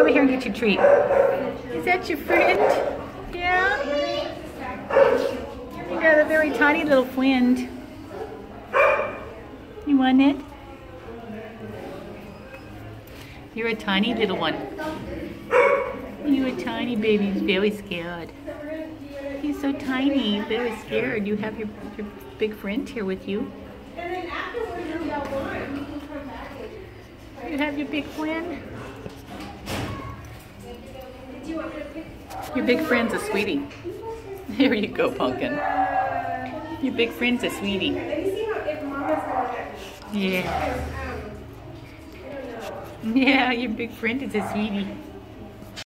over here and get your treat. Is that your friend? Yeah? You got a very tiny little friend. You want it? You're a tiny little one. You're a tiny baby who's very scared. He's so tiny, very scared. You have your big friend here with you. You have your big friend? Your big friend's a sweetie. There you go, Pumpkin. Your big friend's a sweetie. Yeah. Yeah, your big friend is a sweetie.